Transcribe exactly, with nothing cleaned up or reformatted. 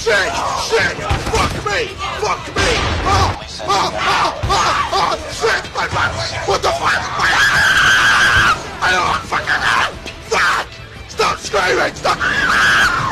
shit, shit, fuck me, fuck me, oh, oh, oh, oh, oh, shit, my butt, what the fuck, my, I don't fucking, fuck, stop screaming, stop,